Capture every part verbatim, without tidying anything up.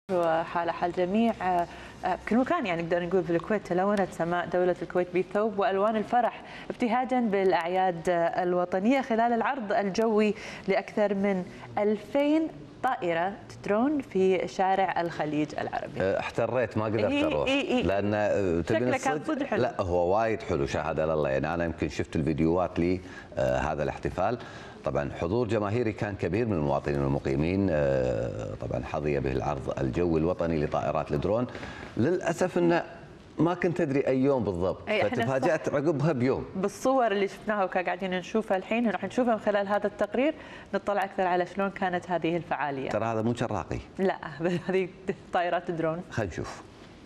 وحال حال جميع كل مكان، يعني نقدر نقول في الكويت تلونت سماء دولة الكويت بثوب وألوان الفرح ابتهاجا بالأعياد الوطنية خلال العرض الجوي لأكثر من ألفين طائرة درون في شارع الخليج العربي. احتريت ما قدرت اروح إيه إيه لان شكله كان صدق حلو. لا هو وايد حلو شهاده لله، يعني انا يمكن شفت الفيديوهات لي آه هذا الاحتفال. طبعا حضور جماهيري كان كبير من المواطنين والمقيمين. آه طبعا حظي به العرض الجوي الوطني لطائرات الدرون. للاسف انه ما كنت ادري اي يوم بالضبط، فتفاجات عقبها بيوم. بالصور اللي شفناها وقاعدين نشوفها الحين راح نشوفها من خلال هذا التقرير، نطلع اكثر على شلون كانت هذه الفعاليه. ترى هذا مو شراقي، لا هذه طائرات درون. خلينا نشوف.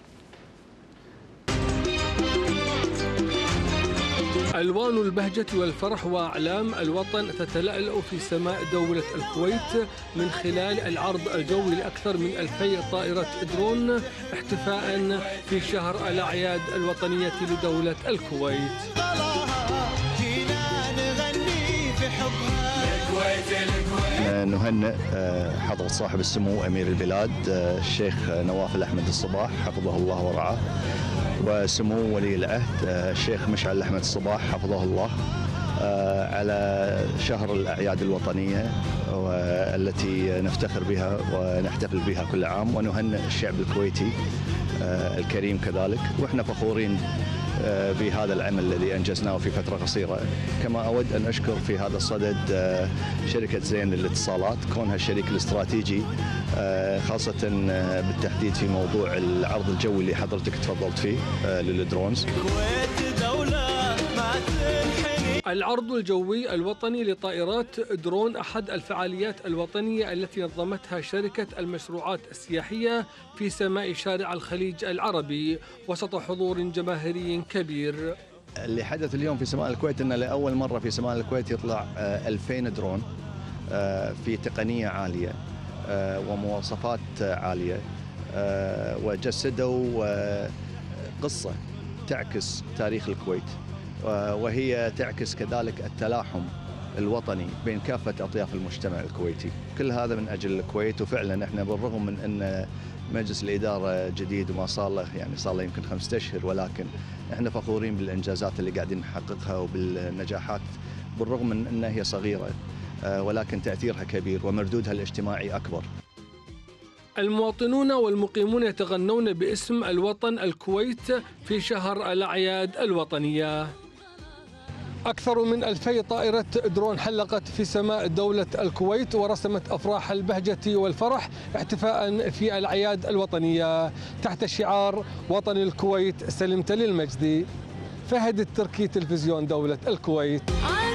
ألوان البهجة والفرح وأعلام الوطن تتلألأ في سماء دولة الكويت من خلال العرض الجوي لأكثر من ألفي طائرة درون احتفاء في شهر الأعياد الوطنية لدولة الكويت. نهنئ حضرة صاحب السمو أمير البلاد الشيخ نواف الأحمد الصباح حفظه الله ورعاه، وسمو ولي العهد الشيخ مشعل أحمد الصباح حفظه الله على شهر الأعياد الوطنية والتي نفتخر بها ونحتفل بها كل عام، ونهنئ الشعب الكويتي الكريم كذلك، وإحنا فخورين بهذا العمل الذي أنجزناه في فترة قصيرة. كما أود أن أشكر في هذا الصدد شركة زين للاتصالات كونها الشريك الاستراتيجي، خاصة بالتحديد في موضوع العرض الجوي اللي حضرتك تفضلت فيه للدرونز. العرض الجوي الوطني لطائرات درون أحد الفعاليات الوطنية التي نظمتها شركة المشروعات السياحية في سماء شارع الخليج العربي وسط حضور جماهيري كبير. اللي حدث اليوم في سماء الكويت أن لأول مرة في سماء الكويت يطلع ألفين درون في تقنية عالية ومواصفات عالية، وجسدوا قصة تعكس تاريخ الكويت، وهي تعكس كذلك التلاحم الوطني بين كافة أطياف المجتمع الكويتي. كل هذا من أجل الكويت، وفعلا احنا بالرغم من أن مجلس الإدارة جديد وما صار له يعني صار له يمكن خمسة أشهر، ولكن احنا فخورين بالإنجازات اللي قاعدين نحققها وبالنجاحات، بالرغم من أنها هي صغيرة ولكن تأثيرها كبير ومردودها الاجتماعي أكبر. المواطنون والمقيمون يتغنون باسم الوطن الكويت في شهر الأعياد الوطنية. أكثر من ألفي طائرة درون حلقت في سماء دولة الكويت ورسمت أفراح البهجة والفرح احتفاء في الأعياد الوطنية تحت شعار وطن الكويت سلمت للمجد. فهد التركي، تلفزيون دولة الكويت.